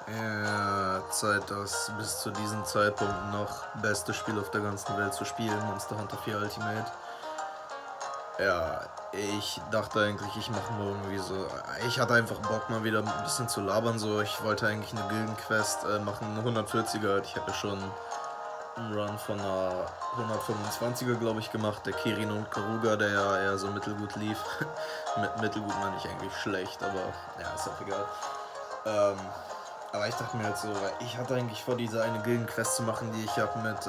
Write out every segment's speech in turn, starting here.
Ja, Zeit, das bis zu diesem Zeitpunkt noch beste Spiel auf der ganzen Welt zu spielen, Monster Hunter 4 Ultimate. Ja, ich dachte eigentlich, ich mache mal irgendwie so. Ich hatte einfach Bock, mal wieder ein bisschen zu labern. So, ich wollte eigentlich eine Gildenquest machen, eine 140er. Halt. Ich habe ja schon einen Run von einer 125er, glaube ich, gemacht. Der Kirin und Karuga, der ja eher so mittelgut lief. Mit mittelgut meine ich eigentlich schlecht, aber ja, ist auch egal. Aber ich dachte mir halt so, weil ich hatte eigentlich vor, diese eine Gildenquest zu machen, die ich habe mit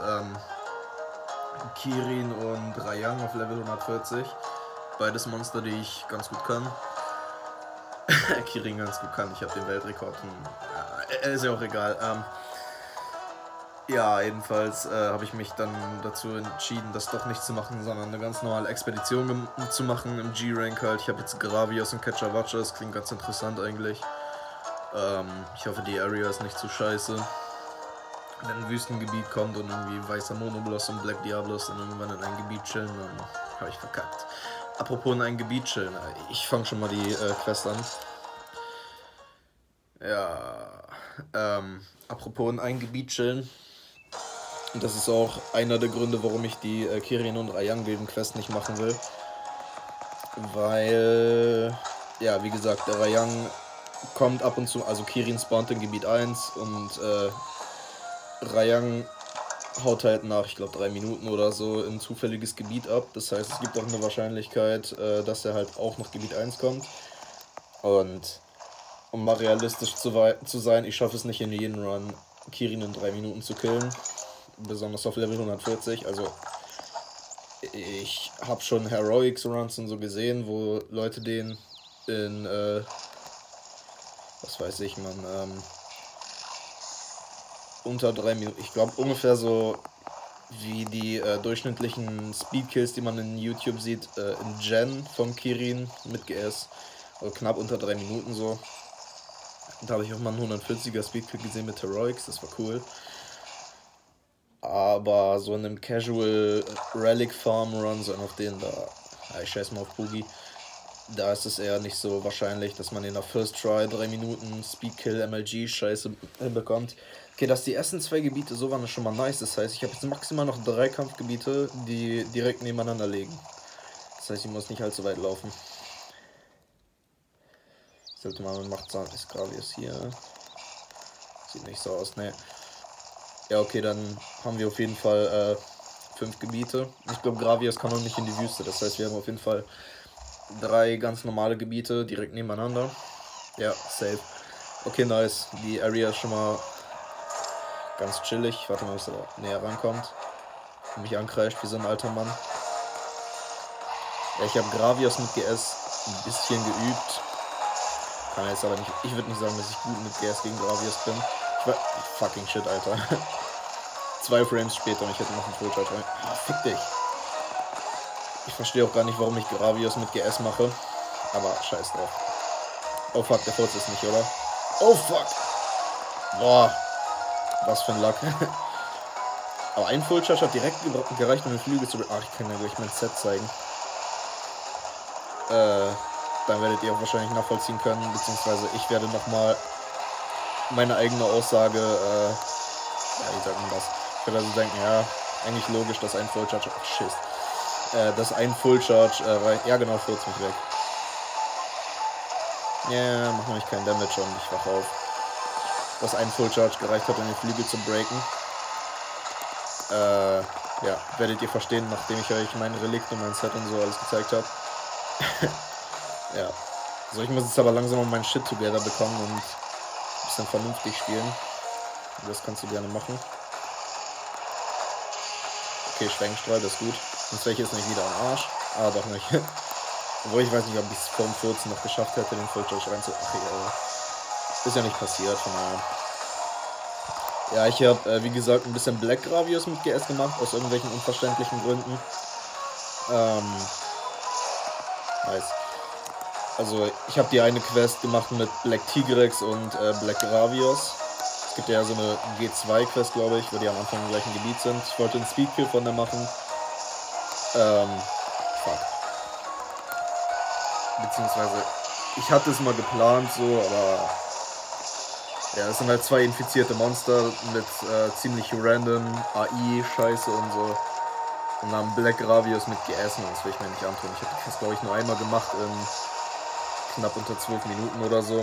Kirin und Rayang auf Level 140. Beides Monster, die ich ganz gut kann. Kirin ganz gut kann, ich habe den Weltrekord. Ist ja auch egal. Ja, jedenfalls habe ich mich dann dazu entschieden, das doch nicht zu machen, sondern eine ganz normale Expedition zu machen im G-Rank halt. Ich habe jetzt Gravios und Ketchavacha, das klingt ganz interessant eigentlich. Ich hoffe, die Area ist nicht zu scheiße. Wenn ein Wüstengebiet kommt und irgendwie weißer Monobloss und Black Diablos dann irgendwann in ein Gebiet chillen, dann habe ich verkackt. Apropos in ein Gebiet chillen, ich fange schon mal die Quest an. Ja, apropos in ein Gebiet chillen. Und das ist auch einer der Gründe, warum ich die Kirin und Rayang Quest nicht machen will. Weil, ja, wie gesagt, der Rayang kommt ab und zu, also Kirin spawnt in Gebiet 1 und Rayang haut halt nach, ich glaube, 3 Minuten oder so in ein zufälliges Gebiet ab. Das heißt, es gibt auch eine Wahrscheinlichkeit, dass er halt auch nach Gebiet 1 kommt. Und um mal realistisch zu sein, ich schaffe es nicht in jedem Run, Kirin in 3 Minuten zu killen. Besonders auf Level 140. Also ich habe schon Heroics Runs und so gesehen, wo Leute den in, was weiß ich, man, unter 3 Minuten, ich glaube ungefähr so wie die durchschnittlichen Speedkills, die man in YouTube sieht, in Gen vom Kirin mit GS, also knapp unter 3 Minuten so. Da habe ich auch mal einen 140er Speedkill gesehen mit Heroics, das war cool. Aber so in einem Casual Relic Farm Run, so auf den da, ja, ich scheiß mal auf Boogie, da ist es eher nicht so wahrscheinlich, dass man in der First Try 3 Minuten Speedkill MLG Scheiße hinbekommt. Okay, dass die ersten 2 Gebiete so waren, ist schon mal nice. Das heißt, ich habe jetzt maximal noch 3 Kampfgebiete, die direkt nebeneinander liegen. Das heißt, ich muss nicht allzu weit laufen. Sollte man macht ist Gravius hier. Sieht nicht so aus, ne. Ja, okay, dann haben wir auf jeden Fall 5 Gebiete. Ich glaube, Gravius kann noch nicht in die Wüste. Das heißt, wir haben auf jeden Fall 3 ganz normale Gebiete direkt nebeneinander. Ja, safe. Okay, nice. Die Area ist schon mal ganz chillig. Warte mal, bis er näher rankommt und mich ankreischt wie so ein alter Mann. Ja, ich habe Gravios mit GS ein bisschen geübt. Kann jetzt aber nicht. Ich würde nicht sagen, dass ich gut mit GS gegen Gravios bin. Fucking shit, Alter. 2 Frames später und ich hätte noch einen Fullcharge rein. Ah, fick dich. Ich verstehe auch gar nicht, warum ich Gravios mit GS mache. Aber scheiß drauf. Oh fuck, der Furz ist nicht, oder? Oh fuck. Boah. Was für ein Luck. Aber ein Fullcharge hat direkt gereicht, um den Flügel zu... Ach, ich kann ja gleich mein Set zeigen. Dann werdet ihr auch wahrscheinlich nachvollziehen können, beziehungsweise ich werde nochmal meine eigene Aussage, ja, wie sagt man das? Ich werde also denken, ja, eigentlich logisch, dass ein Fullcharge... Ach, shit. Dass ein Fullcharge reicht... Ja, genau, furzt mich weg. Ja, yeah, macht nämlich keinen Damage und ich wach auf. Dass ein Fullcharge gereicht hat, um den Flügel zu breaken. Ja, werdet ihr verstehen, nachdem ich euch mein Relikt und mein Set und so alles gezeigt habe. Ja. So, ich muss jetzt aber langsam mal mein Shit together bekommen und ein bisschen vernünftig spielen. Das kannst du gerne machen. Okay, Schwenkstrahl, das ist gut. Sonst wäre ich jetzt nicht wieder am Arsch. Ah, doch nicht. Obwohl ich weiß nicht, ob ich es vor dem 14 noch geschafft hätte, den Fullcharge reinzu... Ach, ist ja nicht passiert, von daher. Ja, ich habe, wie gesagt, ein bisschen Black Gravios mit GS gemacht, aus irgendwelchen unverständlichen Gründen. Nice. Also, ich habe die eine Quest gemacht mit Black Tigrex und Black Gravios. Es gibt ja so eine G2-Quest, glaube ich, wo die am Anfang im gleichen Gebiet sind. Ich wollte einen Speedkill von der machen. Fuck. Beziehungsweise, ich hatte es mal geplant so, aber Ja, es sind halt 2 infizierte Monster mit ziemlich random AI-Scheiße und so. Und dann Black Gravius mit GS, und das will ich mir nicht antun. Ich habe die Quest, glaube ich, nur einmal gemacht in knapp unter 12 Minuten oder so.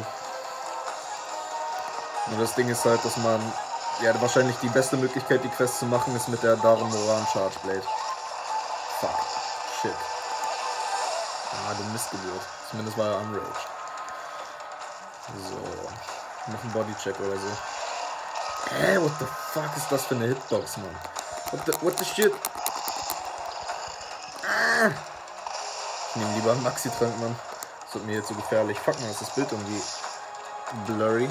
Und das Ding ist halt, dass man, ja, wahrscheinlich die beste Möglichkeit, die Quest zu machen, ist mit der Darren Moran Charge Blade. Fuck. Shit. Ah, du Missgeburt. Zumindest war er unraged. So. Noch ein Bodycheck oder so. Hä, what the fuck ist das für eine Hitbox, Mann? What the shit? Ah! Ich nehme lieber einen Maxi-Trank, Mann. Das wird mir jetzt so gefährlich. Fuck, man, ist das Bild irgendwie blurry.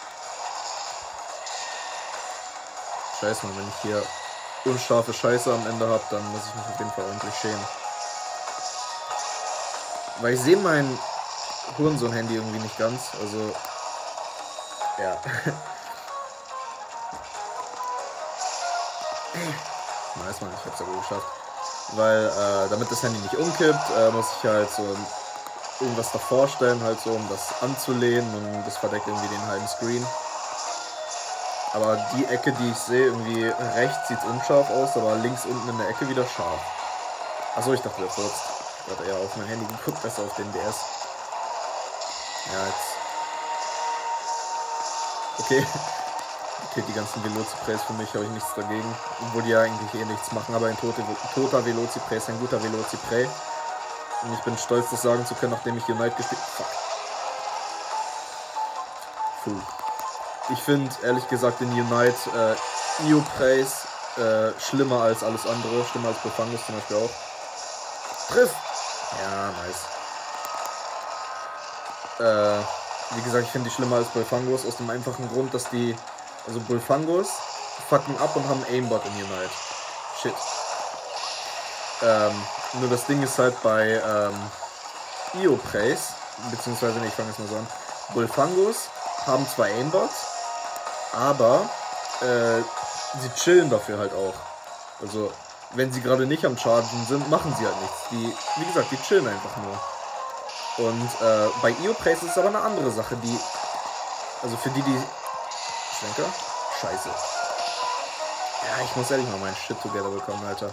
Scheiße, Mann, wenn ich hier unscharfe Scheiße am Ende habe, dann muss ich mich auf jeden Fall ordentlich schämen. Weil ich sehe mein Hurensohn-Handy irgendwie nicht ganz, also ja. Nice, Mann, ich hab's ja wohl geschafft. Weil, damit das Handy nicht umkippt, muss ich halt so irgendwas davor stellen, halt so, um das anzulehnen, und das verdeckt irgendwie den halben Screen. Aber die Ecke, die ich sehe, irgendwie rechts sieht unscharf aus, aber links unten in der Ecke wieder scharf. Achso, ich dachte, der furzt. Ich hatte eher auf mein Handy geguckt, besser auf den DS. Ja, jetzt. Okay. Okay, die ganzen Velociprés für mich habe ich nichts dagegen. Obwohl die ja eigentlich eh nichts machen, aber ein toter Velocipré ist ein guter Velocipré. Und ich bin stolz, das sagen zu können, nachdem ich Unite gespielt habe. Fuh. Ich finde, ehrlich gesagt, in Unite Io-Praise schlimmer als alles andere. Schlimmer als Bofangus zum Beispiel auch. Triff! Ja, nice. Wie gesagt, ich finde die schlimmer als Bofangus aus dem einfachen Grund, dass die, also Bofangus fucken ab und haben Aimbot in Unite. Shit. Nur das Ding ist halt bei Io-Praise, beziehungsweise, ne, ich fange jetzt mal so an. Bofangus haben zwar Aimbots, aber sie chillen dafür halt auch. Also, wenn sie gerade nicht am Chargen sind, machen sie halt nichts. Die, wie gesagt, die chillen einfach nur. Und bei Io-Praise ist es aber eine andere Sache, die, also für die Schwenker? Scheiße. Ja, ich muss ehrlich mal meinen Shit together bekommen, Alter.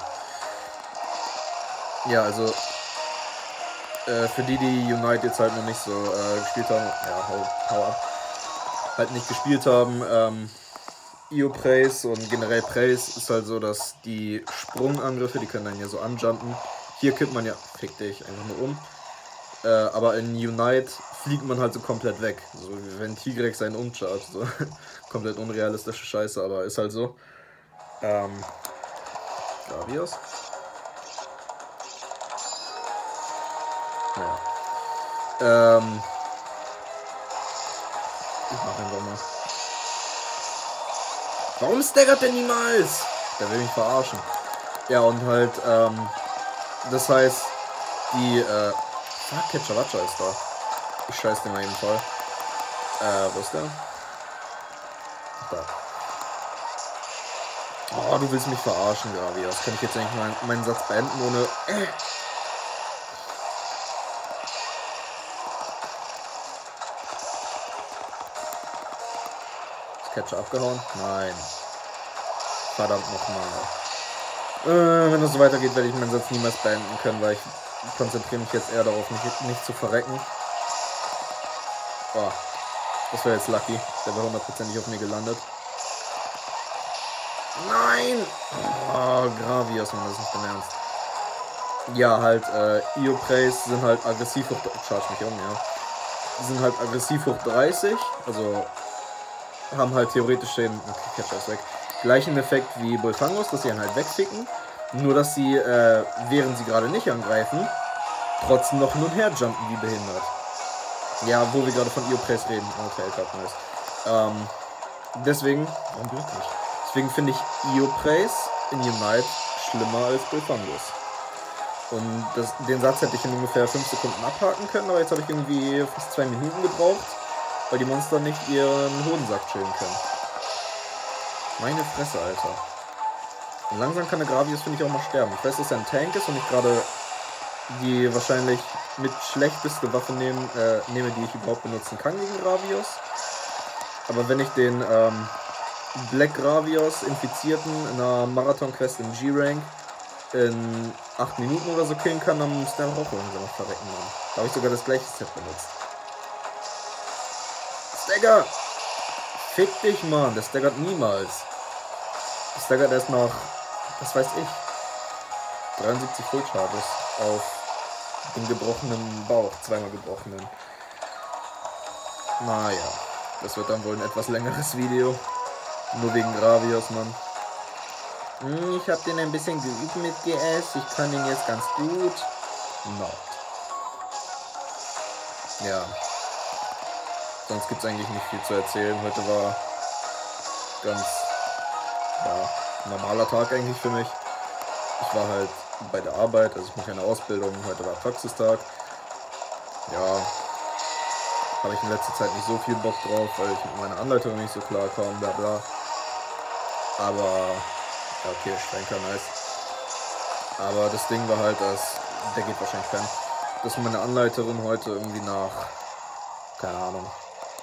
Ja, also für die Unite jetzt halt noch nicht so gespielt haben, ja, hau ab, halt nicht gespielt haben, Io-Praise und generell Praise ist halt so, dass die Sprungangriffe, die können dann ja so anjumpen. Hier kippt man ja, fick dich, einfach nur um. Aber in Unite fliegt man halt so komplett weg. So wie wenn Tigrex einen umchargt. So. Komplett unrealistische Scheiße, aber ist halt so. Gravios. Ja. Ich mach einfach mal. Warum staggert der niemals? Der will mich verarschen. Ja, und halt, das heißt, die, fuck, Ketchavacha ist da. Ich scheiß den mal jeden Fall. Wo ist der? Da. Oh, du willst mich verarschen, Gravios. Kann ich jetzt eigentlich mal meinen Satz beenden ohne. Ist Catcher abgehauen? Nein. Verdammt nochmal. Wenn das so weitergeht, werde ich meinen Satz niemals beenden können, weil ich konzentriere mich jetzt eher darauf, nicht zu verrecken. Oh, das wäre jetzt lucky. Der wäre hundertprozentig auf mir gelandet. Nein! Oh, Gravios, man, das ist nicht dein Ernst. Ja, halt, Io-Praise sind halt aggressiv hoch... Charge mich um, ja. Die sind halt aggressiv hoch 30, also haben halt theoretisch den... Okay, Catcher ist weg. Gleichen Effekt wie Bofangus, dass sie ihn halt wegficken. Nur, dass sie, während sie gerade nicht angreifen, trotzdem noch hin und her jumpen wie behindert. Ja, wo wir gerade von Io-Praise reden. Okay, nice. Deswegen... Warum glücklich? Deswegen finde ich Io-Praise in Unite schlimmer als Bofangus. Und den Satz hätte ich in ungefähr 5 Sekunden abhaken können, aber jetzt habe ich irgendwie fast 2 Minuten gebraucht, weil die Monster nicht ihren Hodensack chillen können. Meine Fresse, Alter. Und langsam kann der Gravius, finde ich, auch mal sterben. Ich weiß, dass er ein Tank ist und ich gerade die wahrscheinlich mit schlechteste Waffe nehme, die ich überhaupt benutzen kann gegen Gravius. Aber wenn ich den Black Gravios Infizierten in einer Marathon-Quest im G-Rank in 8 Minuten oder so killen kann, dann muss der auch langsam noch verrecken, Mann. Da habe ich sogar das gleiche Set benutzt. Stagger! Fick dich, Mann. Der staggert niemals. Der staggert erst nach, was weiß ich, 73 Full Charges auf den gebrochenen Bauch. Zweimal gebrochenen. Naja, das wird dann wohl ein etwas längeres Video. Nur wegen Gravios, Mann. Ich hab den ein bisschen geübt mit GS. Ich kann ihn jetzt ganz gut. No. Ja. Sonst gibt's eigentlich nicht viel zu erzählen. Heute war ganz normaler Tag eigentlich für mich. Ich war halt bei der Arbeit, also ich mache eine Ausbildung. Heute war Praxistag. Ja. Habe ich in letzter Zeit nicht so viel Bock drauf, weil ich mit meiner Anleitung nicht so klar kam, bla bla. Aber, ja, okay, Schwenker, nice. Aber das Ding war halt, dass, der geht wahrscheinlich fern, dass meine Anleiterin heute irgendwie nach, keine Ahnung,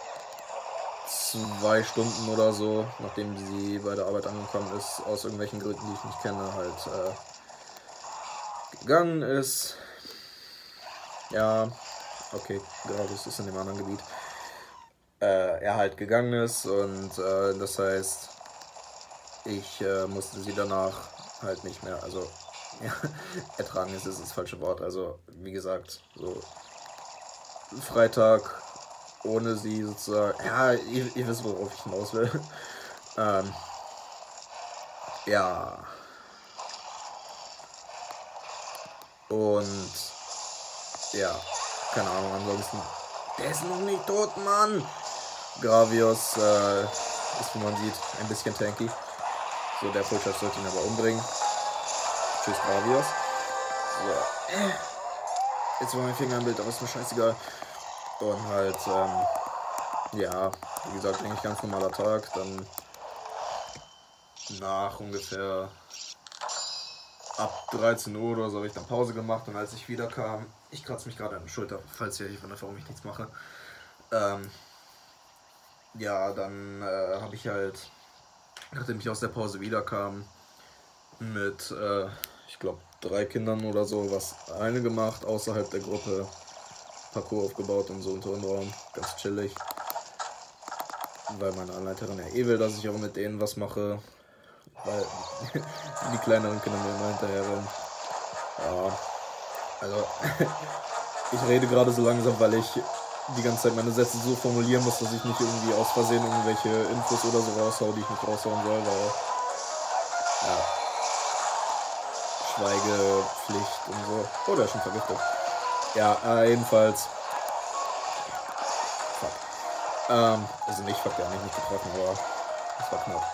2 Stunden oder so, nachdem sie bei der Arbeit angekommen ist, aus irgendwelchen Gründen, die ich nicht kenne, halt gegangen ist. Ja, okay, gerade ist es in dem anderen Gebiet. Er halt gegangen ist und das heißt, ich musste sie danach halt nicht mehr, also ja, ertragen ist das falsche Wort, also wie gesagt, so Freitag ohne sie sozusagen, ja, ihr wisst, worauf ich hinaus will. Ja. Und ja, keine Ahnung, ansonsten, der ist noch nicht tot, Mann! Gravios ist, wie man sieht, ein bisschen tanky. So, der Fullcharge sollte ihn aber umbringen. Tschüss, Gravios. So. Jetzt war mein Finger im Bild, aber ist mir scheißegal. Und halt, ja, wie gesagt, eigentlich ganz normaler Tag. Dann nach ungefähr ab 13 Uhr oder so habe ich dann Pause gemacht. Und als ich wieder kam, ich kratze mich gerade an der Schulter, falls ihr euch wundert, warum ich nichts mache. Ja, dann habe ich halt, nachdem ich aus der Pause wiederkam, mit, ich glaube, 3 Kindern oder so was alleine gemacht, außerhalb der Gruppe. Parcours aufgebaut und so im Turnraum. Ganz chillig. Weil meine Anleiterin ja will, dass ich auch mit denen was mache. Weil die kleineren Kinder mir immer hinterher rennen. Ja, also ich rede gerade so langsam, weil ich die ganze Zeit meine Sätze so formulieren muss, dass ich nicht irgendwie aus Versehen irgendwelche Infos oder so raushau, die ich nicht raushauen soll, weil ja, Schweigepflicht und so. Oh, der ist schon vergiftet. Ja, jedenfalls. Fuck. Also nicht, fuck, der hat mich nicht getroffen, aber das war knapp.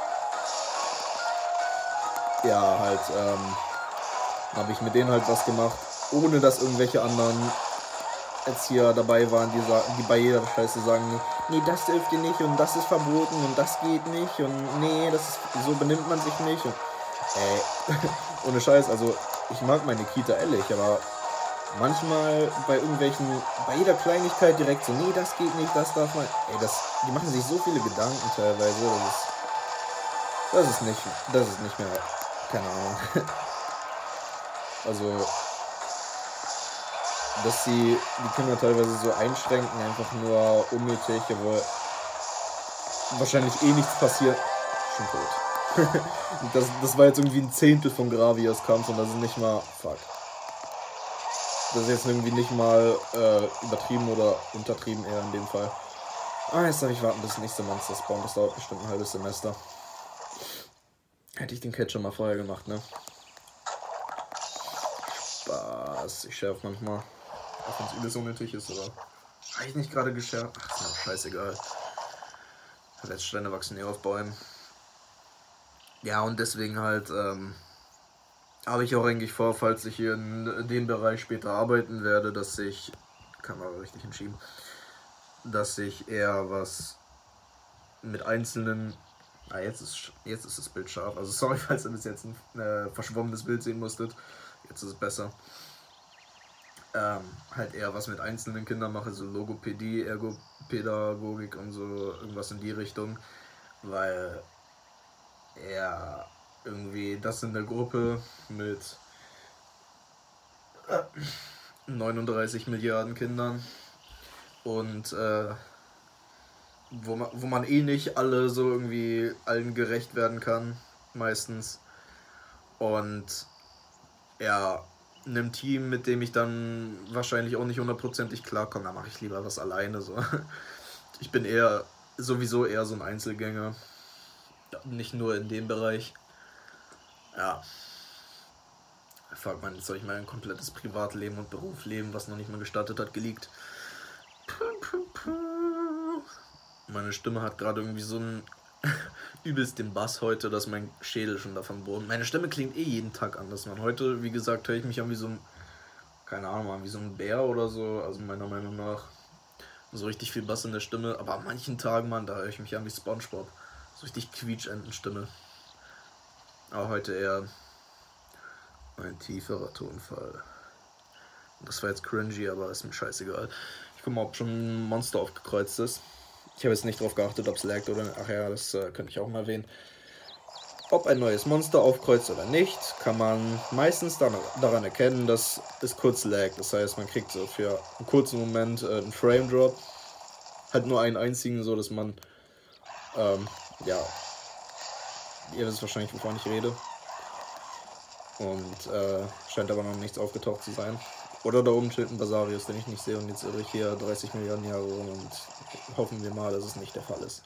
Ja, halt, habe ich mit denen halt was gemacht, ohne dass irgendwelche anderen Erzieher dabei waren, die bei jeder Scheiße sagen, nee, das dürft ihr nicht und das ist verboten und das geht nicht und nee, das ist, so benimmt man sich nicht und ohne Scheiß, also ich mag meine Kita ehrlich, aber manchmal bei jeder Kleinigkeit direkt so, nee, das geht nicht, das darf man, die machen sich so viele Gedanken teilweise, das ist nicht mehr, keine Ahnung. Also, dass sie die Kinder teilweise so einschränken, einfach nur unnötig, obwohl wahrscheinlich eh nichts passiert. Schon tot. das war jetzt irgendwie ein Zehntel von Gravios Kampf und das ist nicht mal, fuck. Das ist jetzt irgendwie nicht mal übertrieben oder untertrieben eher in dem Fall. Jetzt darf ich warten, bis das nächste Monster spawnt. Das dauert bestimmt ein halbes Semester. Hätte ich den Catcher mal vorher gemacht, ne? Spaß. Ich schärfe manchmal. Auch wenn es übelst unnötig ist, oder? Habe ich nicht gerade geschärft? Ach, ist mir auch scheißegal. Letztsteine wachsen eh auf Bäumen. Ja, und deswegen halt, habe ich auch eigentlich vor, falls ich hier in dem Bereich später arbeiten werde, dass ich, Kamera richtig entschieben, dass ich eher was mit einzelnen, jetzt ist das Bild scharf, also sorry, falls ihr bis jetzt ein verschwommenes Bild sehen musstet, jetzt ist es besser. halt eher was mit einzelnen Kindern mache, so Logopädie, Ergopädagogik und so, irgendwas in die Richtung, weil er irgendwie das in der Gruppe mit 39 Milliarden Kindern und wo man eh nicht alle so irgendwie allen gerecht werden kann, meistens. Und ja, in einem Team, mit dem ich dann wahrscheinlich auch nicht hundertprozentig klarkomme, da mache ich lieber was alleine. So. Ich bin sowieso eher so ein Einzelgänger. Nicht nur in dem Bereich. Ja. Fuck man, jetzt soll ich mein komplettes Privatleben und Berufsleben, was noch nicht mal gestartet hat, geleakt. Meine Stimme hat gerade irgendwie so einen übelst den Bass heute, dass mein Schädel schon davon bohrt. Meine Stimme klingt eh jeden Tag anders, man. Heute, wie gesagt, höre ich mich an wie so ein, keine Ahnung, Mann, wie so ein Bär oder so, also meiner Meinung nach. So richtig viel Bass in der Stimme, aber an manchen Tagen, Mann, da höre ich mich an wie SpongeBob. So richtig Quietschentenstimme. Aber heute eher ein tieferer Tonfall. Das war jetzt cringy, aber ist mir scheißegal. Ich guck mal, ob schon ein Monster aufgekreuzt ist. Ich habe jetzt nicht drauf geachtet, ob es laggt oder nicht. Ach ja, das könnte ich auch mal erwähnen. Ob ein neues Monster aufkreuzt oder nicht, kann man meistens daran erkennen, dass es kurz laggt. Das heißt, man kriegt so für einen kurzen Moment einen Frame Drop. Halt nur einen einzigen, so dass man, ja, ihr wisst wahrscheinlich, wovon ich rede. Und scheint aber noch nichts aufgetaucht zu sein. Oder da oben steht ein Basarius, den ich nicht sehe, und jetzt irre ich hier 30 Milliarden Jahre rum und hoffen wir mal, dass es nicht der Fall ist.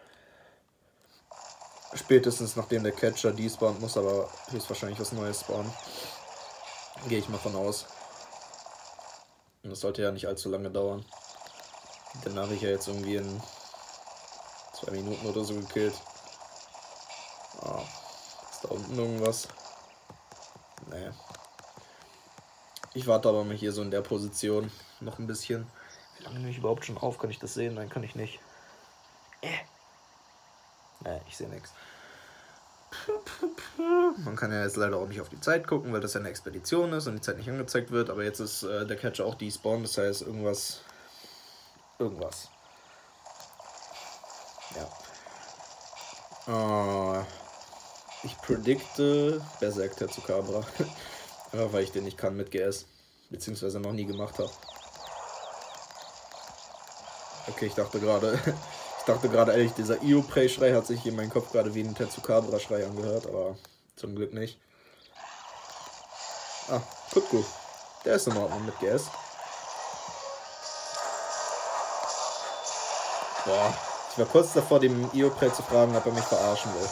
Spätestens nachdem der Catcher despawnt, muss aber höchstwahrscheinlich was Neues spawnen. Gehe ich mal von aus. Und das sollte ja nicht allzu lange dauern. Den habe ich ja jetzt irgendwie in 2 Minuten oder so gekillt. Ah, ist da unten irgendwas? Nee. Ich warte aber mal hier so in der Position noch ein bisschen. Wie lange nehme ich überhaupt schon auf? Kann ich das sehen? Nein, kann ich nicht. Nee, ich sehe nichts. Man kann ja jetzt leider auch nicht auf die Zeit gucken, weil das ja eine Expedition ist und die Zeit nicht angezeigt wird. Aber jetzt ist der Catcher auch despawned, das heißt irgendwas. Ja. Ich predikte Berserk Tetzukabra. Einfach weil ich den nicht kann mit GS. Beziehungsweise noch nie gemacht habe. Okay, ich dachte gerade ehrlich, dieser Io-Prey-Schrei hat sich in meinem Kopf gerade wie ein Tetzukabra-Schrei angehört, aber zum Glück nicht. Ah, Kutku. Der ist in Ordnung mit GS. Boah, ich war kurz davor, dem Io-Prey zu fragen, ob er mich verarschen will.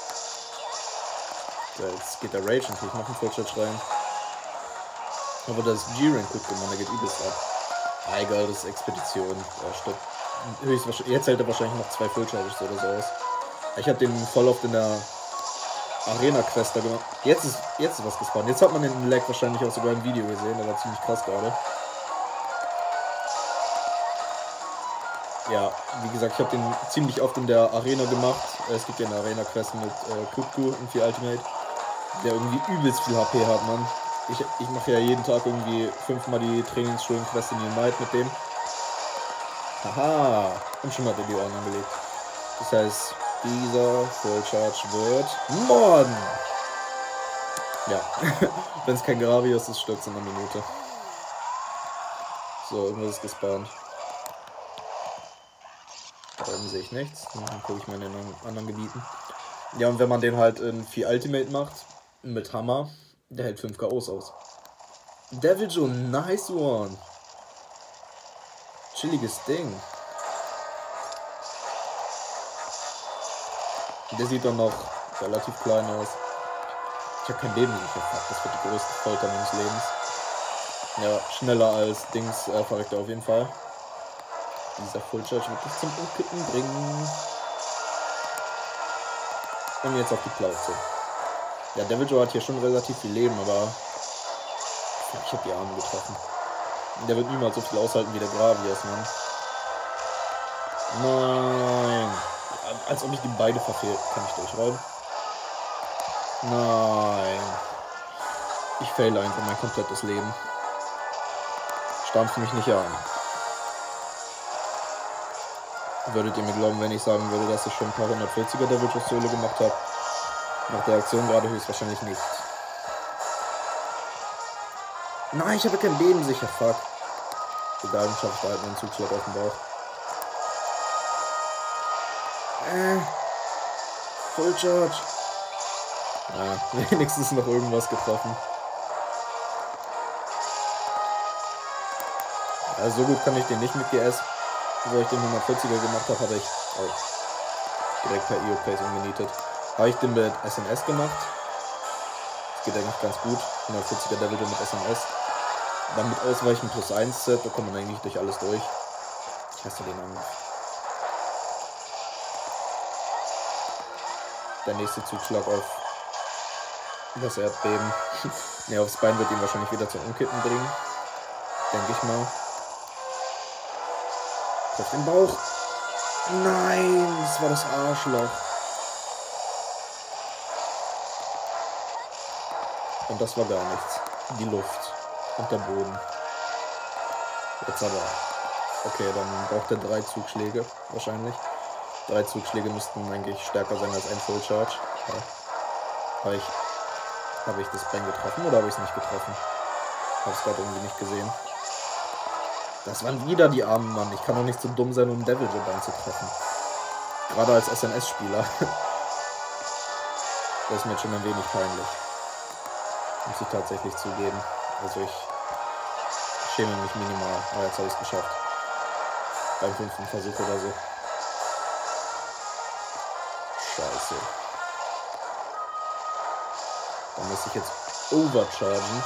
So, jetzt geht der Rage natürlich noch einen Fullshot rein. Aber das ist G-Rank gut gemacht, der geht übelst ab. Ah, egal, das ist Expedition. Ja, stimmt. Jetzt hält er wahrscheinlich noch 2 Full-Charges oder so aus. Ich habe den voll oft in der Arena-Quest gemacht. Jetzt ist was gespawnt. Jetzt hat man den Lag wahrscheinlich auch sogar im Video gesehen. Der war ziemlich krass gerade. Ja, wie gesagt, ich habe den ziemlich oft in der Arena gemacht. Es gibt ja eine Arena-Quest mit Kutku und 4 Ultimate, der irgendwie übelst viel HP hat, Mann. Ich mache ja jeden Tag irgendwie 5-mal die Trainingsschulen-Quest in Unite mit dem. Haha, und schon hat er die Ohren angelegt. Das heißt, dieser Full-Charge wird Morden. Ja, wenn es kein Gravius ist, stirbt es in einer Minute. So, irgendwas ist gespawnt. Da oben sehe ich nichts. Dann gucke ich mal in den anderen Gebieten. Ja, und wenn man den halt in 4 Ultimate macht, mit Hammer, der hält 5 KOs aus. Devil Joe, nice one. Chilliges Ding. Der sieht dann noch relativ klein aus. Ich habe kein Leben sicher. Das wird die größte Folter meines Lebens. Ja, schneller als Dings verreckt er auf jeden Fall. Dieser Full-Charge wird dich zum Umkippen bringen. Und jetzt auf die Plauze. Ja, Devil Joe hat hier schon relativ viel Leben, aber ich habe die Arme getroffen. Der wird niemals so viel aushalten wie der Gravius, Mann. Nein. Als ob ich die beide verfehlt. Kann ich durchrollen? Nein. Ich faile einfach mein komplettes Leben. Stampf mich nicht an. Würdet ihr mir glauben, wenn ich sagen würde, dass ich schon ein paar 140er Devil Joe Solo gemacht habe? Nach der Aktion gerade höchstwahrscheinlich nicht. Nein, ich habe kein Leben sicher, fuck. Egal, dann schaffe ich da halt einen Zugschlag auf den Bauch. Full Charge. Ja, wenigstens noch irgendwas getroffen. Ja, so gut kann ich den nicht mit GS. Wo ich den 140er gemacht habe, habe ich direkt per EO-Pace umgenietet. Habe ich den mit SNS gemacht. Das geht eigentlich ganz gut. 140er Devil Joe mit SNS. Dann mit Ausweichen plus 1 Set, da kommt man eigentlich durch alles durch. Ich hasse den Angriff. Der nächste Zugschlag auf das Erdbeben. Ne, aufs Bein wird ihn wahrscheinlich wieder zum Umkippen bringen. Denke ich mal. Auf den Bauch. Nein, das war das Arschloch. Und das war gar nichts. Die Luft und der Boden. Jetzt aber. Okay, dann braucht er 3 Zugschläge wahrscheinlich. 3 Zugschläge müssten eigentlich stärker sein als ein Full Charge. Ja. Habe ich das Bein getroffen oder habe ich es nicht getroffen? Habe es gerade irgendwie nicht gesehen. Das waren wieder die armen Mann. Ich kann doch nicht so dumm sein, um Devil Joe Bein zu treffen. Gerade als SNS-Spieler. Das ist mir jetzt schon ein wenig peinlich. Muss ich tatsächlich zugeben. Also ich schäme mich minimal. Aber jetzt habe ich es geschafft. Beim 5. Versuch oder so. Scheiße. Da muss ich jetzt overchargen.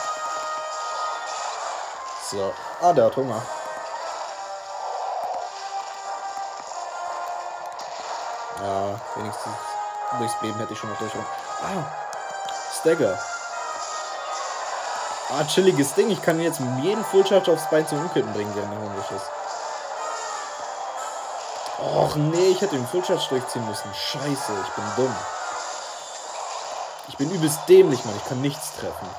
So. Ah, der hat Hunger. Ja, wenigstens durchs Beben hätte ich schon noch durch. Stagger. Chilliges Ding. Ich kann jetzt jeden Fullcharge aufs Bein zum Umkippen bringen, der hungrig ist. Och nee, ich hätte den Fullcharge durchziehen müssen. Scheiße, ich bin dumm. Ich bin übelst dämlich, Mann. Ich kann nichts treffen.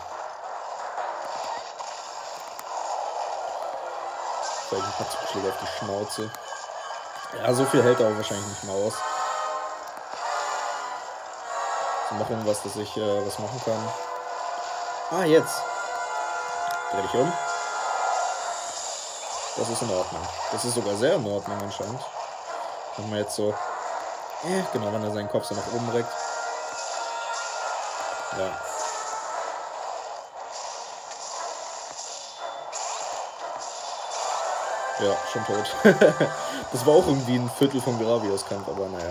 Vielleicht ein paar Zugschläge auf die Schnauze. Ja, so viel hält er auch wahrscheinlich nicht mehr aus. So, noch irgendwas, dass ich was machen kann. Jetzt. Dreh dich um. Das ist in Ordnung. Das ist sogar sehr in Ordnung anscheinend. Machen wir jetzt so. Genau, wenn er seinen Kopf so nach oben reckt. Ja. Ja, schon tot. Das war auch irgendwie ein Viertel von Gravios Kampf, aber naja.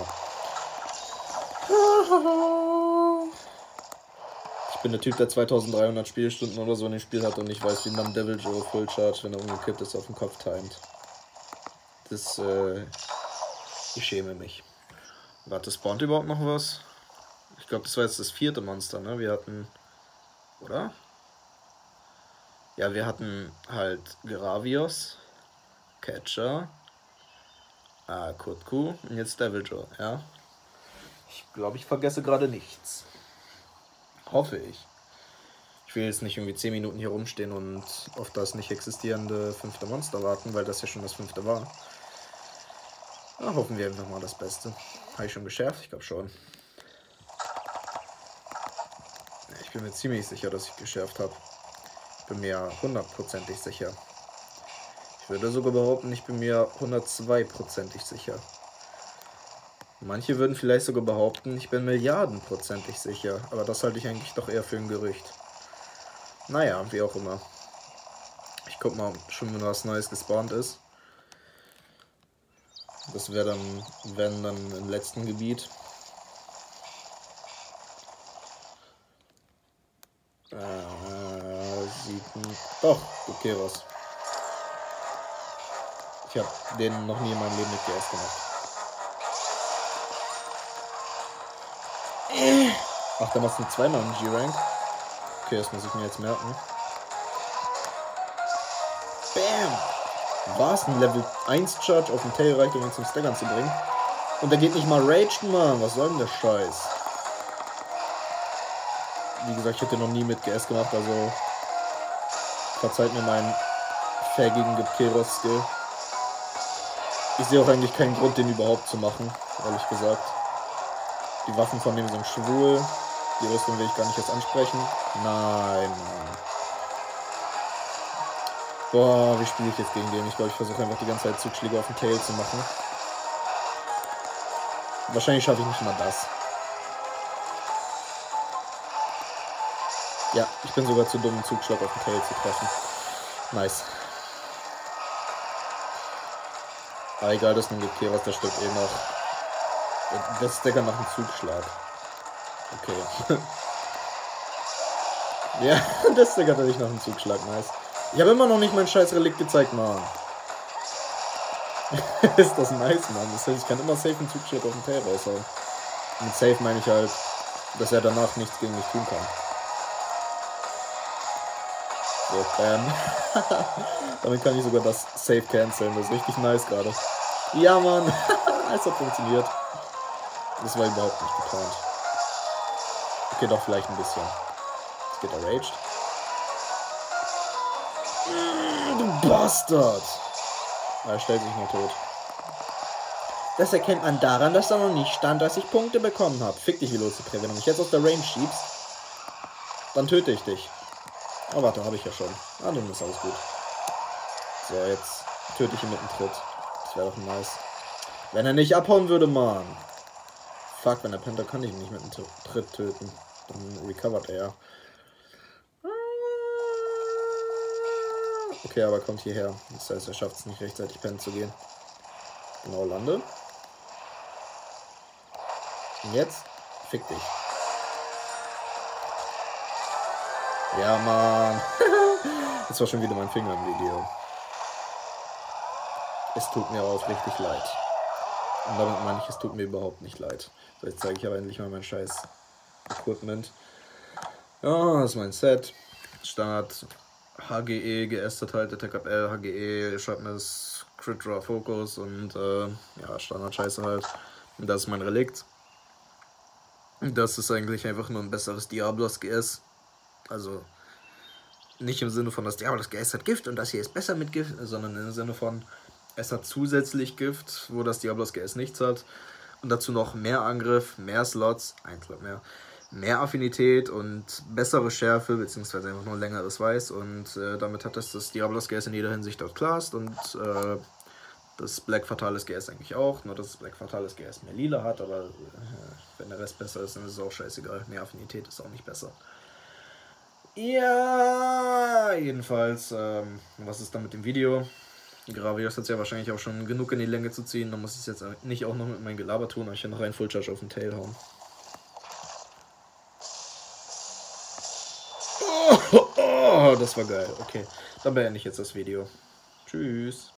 Ich bin der Typ, der 2300 Spielstunden oder so in dem Spiel hat und ich weiß, wie man Devil Joe Full Charge, wenn er umgekippt ist, auf den Kopf timet. Das, ich schäme mich. Warte, spawnt überhaupt noch was? Ich glaube, das war jetzt das 4. Monster, ne? Wir hatten... Oder? Ja, wir hatten halt Gravios, Catcher, Kutku und jetzt Devil Joe, ja? Ich glaube, ich vergesse gerade nichts. Hoffe ich. Ich will jetzt nicht irgendwie 10 Minuten hier rumstehen und auf das nicht existierende 5. Monster warten, weil das ja schon das 5. war. Na, hoffen wir einfach mal das Beste. Habe ich schon geschärft? Ich glaube schon. Ich bin mir ziemlich sicher, dass ich geschärft habe. Ich bin mir 100%ig sicher. Ich würde sogar behaupten, ich bin mir 102%ig sicher. Manche würden vielleicht sogar behaupten, ich bin milliardenprozentig sicher. Aber das halte ich eigentlich doch eher für ein Gerücht. Naja, wie auch immer. Ich guck mal, schon wenn was Neues gespawnt ist. Das wäre dann, wenn dann im letzten Gebiet. Doch, okay, was. Ich habe den noch nie in meinem Leben mit GS gemacht. Ach, da machst du zweimal einen G-Rank. Okay, das muss ich mir jetzt merken. Bam! War es ein Level 1 Charge auf dem Tail reicht, um ihn zum Staggern zu bringen? Und der geht nicht mal raged, Mann. Was soll denn der Scheiß? Wie gesagt, ich hätte noch nie mit GS gemacht, also verzeiht mir meinen fähigen gibt Keros Skill. Ich sehe auch eigentlich keinen Grund, den überhaupt zu machen, ehrlich gesagt. Die Waffen von dem sind schwul. Die Rüstung will ich gar nicht jetzt ansprechen. Nein, Mann. Boah, wie spiele ich jetzt gegen den? Ich glaube, ich versuche einfach die ganze Zeit Zugschläge auf den Tail zu machen. Wahrscheinlich schaffe ich nicht mal das. Ja, ich bin sogar zu dumm, einen Zugschlag auf den Tail zu treffen. Nice. Aber egal, das nun gibt Keros, der stirbt eh noch. Das Decker macht einen Zugschlag. Okay. Ja, das Decker hatte ich noch einen Zugschlag, nice. Ich habe immer noch nicht mein scheiß Relikt gezeigt, Mann. Ist das nice, Mann. Das heißt, ich kann immer safe einen Zugschlag auf den Tail raushauen. Mit safe meine ich halt, dass er danach nichts gegen mich tun kann. So, bam. Damit kann ich sogar das Save canceln. Das ist richtig nice gerade. Ja, Mann. Es hat funktioniert. Das war überhaupt nicht geplant. Okay, doch vielleicht ein bisschen. Jetzt geht er raged. Du Bastard! Er stellt sich nur tot. Das erkennt man daran, dass da noch nicht stand, dass ich Punkte bekommen habe. Fick dich, Velocipre. Wenn du mich jetzt aus der Range schiebst, dann töte ich dich. Oh, warte, habe ich ja schon. Ah, dann ist alles gut. So, jetzt töte ich ihn mit einem Tritt. Das wäre doch nice. Wenn er nicht abhauen würde, Mann. Fuck, wenn er pennt, dann kann ich ihn nicht mit einem Tritt töten. Dann recovert er. Okay, aber kommt hierher. Das heißt, er schafft es nicht rechtzeitig pennen zu gehen. Genau, lande. Und jetzt? Fick dich. Ja, Mann. Das war schon wieder mein Finger im Video. Es tut mir auch richtig leid. Und damit meine ich, es tut mir überhaupt nicht leid. So, jetzt zeige ich aber endlich mal mein scheiß Equipment. Ja, das ist mein Set. Standard HGE, GS halt, Attack Up L, HGE, Sharpness, Crit Draw Focus und ja, Standard Scheiße halt. Und das ist mein Relikt. Das ist eigentlich einfach nur ein besseres Diablos GS. Also nicht im Sinne von, das Diablos GS hat Gift und das hier ist besser mit Gift, sondern im Sinne von, es hat zusätzlich Gift, wo das Diablos GS nichts hat. Und dazu noch mehr Angriff, mehr Slots, ein Slot mehr Affinität und bessere Schärfe, beziehungsweise einfach nur längeres Weiß. Und damit hat das Diablos GS in jeder Hinsicht outclassed und das Black Fatalis GS eigentlich auch. Nur dass das Black Fatalis GS mehr Lila hat, aber wenn der Rest besser ist, dann ist es auch scheißegal. Mehr Affinität ist auch nicht besser. Ja, jedenfalls, was ist dann mit dem Video? Gravios hat es ja wahrscheinlich auch schon genug in die Länge zu ziehen. Da muss ich es jetzt nicht auch noch mit meinem Gelaber tun, aber ich kann noch einen Full Charge auf den Tail hauen. Oh, das war geil. Okay, dann beende ich jetzt das Video. Tschüss.